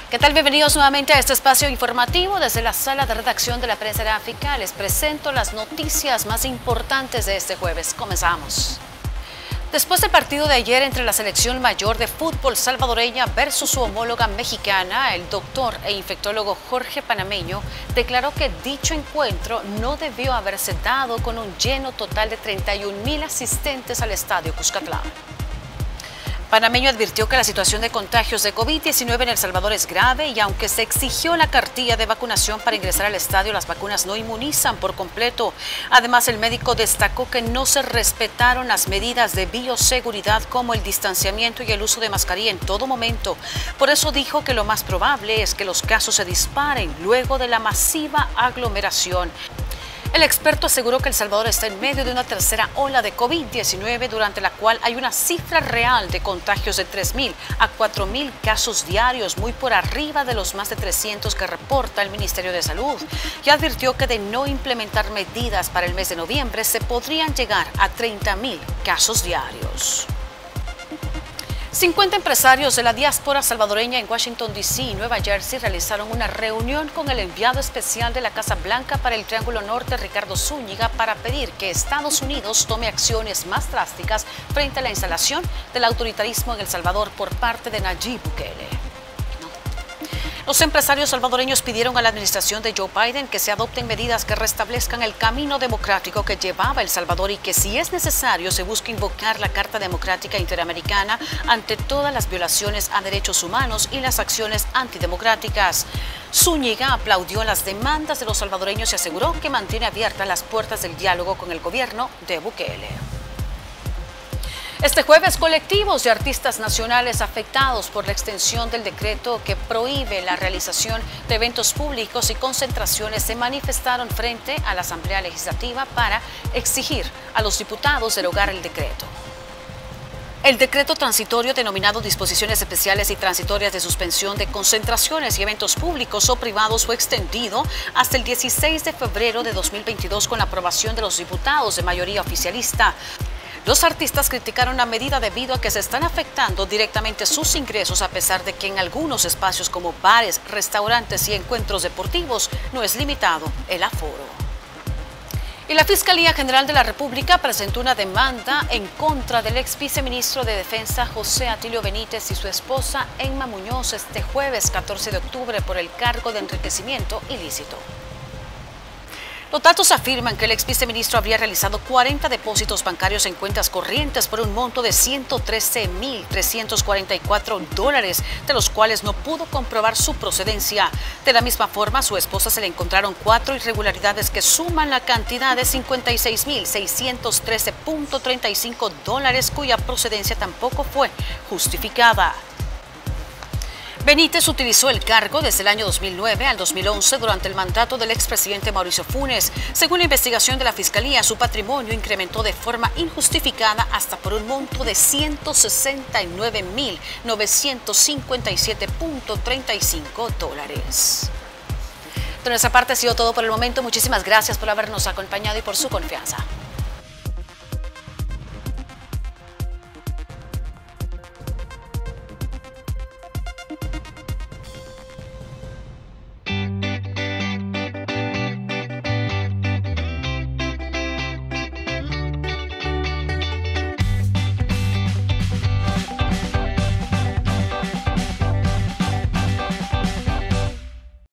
¿Qué tal? Bienvenidos nuevamente a este espacio informativo. Desde la sala de redacción de la Prensa Gráfica les presento las noticias más importantes de este jueves. Comenzamos. Después del partido de ayer entre la selección mayor de fútbol salvadoreña versus su homóloga mexicana, el doctor e infectólogo Jorge Panameño declaró que dicho encuentro no debió haberse dado con un lleno total de 31,000 asistentes al estadio Cuscatlán. Panameño advirtió que la situación de contagios de COVID-19 en El Salvador es grave y aunque se exigió la cartilla de vacunación para ingresar al estadio, las vacunas no inmunizan por completo. Además, el médico destacó que no se respetaron las medidas de bioseguridad como el distanciamiento y el uso de mascarilla en todo momento. Por eso dijo que lo más probable es que los casos se disparen luego de la masiva aglomeración. El experto aseguró que El Salvador está en medio de una tercera ola de COVID-19 durante la cual hay una cifra real de contagios de 3,000 a 4,000 casos diarios, muy por arriba de los más de 300 que reporta el Ministerio de Salud. Y advirtió que de no implementar medidas para el mes de noviembre se podrían llegar a 30,000 casos diarios. 50 empresarios de la diáspora salvadoreña en Washington, D.C. y Nueva Jersey realizaron una reunión con el enviado especial de la Casa Blanca para el Triángulo Norte, Ricardo Zúñiga, para pedir que Estados Unidos tome acciones más drásticas frente a la instalación del autoritarismo en El Salvador por parte de Nayib Bukele. Los empresarios salvadoreños pidieron a la administración de Joe Biden que se adopten medidas que restablezcan el camino democrático que llevaba El Salvador y que, si es necesario, se busque invocar la Carta Democrática Interamericana ante todas las violaciones a derechos humanos y las acciones antidemocráticas. Zúñiga aplaudió las demandas de los salvadoreños y aseguró que mantiene abiertas las puertas del diálogo con el gobierno de Bukele. Este jueves, colectivos de artistas nacionales afectados por la extensión del decreto que prohíbe la realización de eventos públicos y concentraciones se manifestaron frente a la Asamblea Legislativa para exigir a los diputados derogar el decreto. El decreto transitorio denominado Disposiciones Especiales y Transitorias de Suspensión de Concentraciones y Eventos Públicos o Privados fue extendido hasta el 16 de febrero de 2022 con la aprobación de los diputados de mayoría oficialista. Los artistas criticaron la medida debido a que se están afectando directamente sus ingresos a pesar de que en algunos espacios como bares, restaurantes y encuentros deportivos no es limitado el aforo. Y la Fiscalía General de la República presentó una demanda en contra del ex viceministro de Defensa José Atilio Benítez y su esposa Emma Muñoz este jueves 14 de octubre por el cargo de enriquecimiento ilícito. Los datos afirman que el ex viceministro habría realizado 40 depósitos bancarios en cuentas corrientes por un monto de $113,344, de los cuales no pudo comprobar su procedencia. De la misma forma, a su esposa se le encontraron 4 irregularidades que suman la cantidad de $56,613,35, cuya procedencia tampoco fue justificada. Benítez utilizó el cargo desde el año 2009 al 2011 durante el mandato del expresidente Mauricio Funes. Según la investigación de la Fiscalía, su patrimonio incrementó de forma injustificada hasta por un monto de $169,957,35. De nuestra parte ha sido todo por el momento. Muchísimas gracias por habernos acompañado y por su confianza.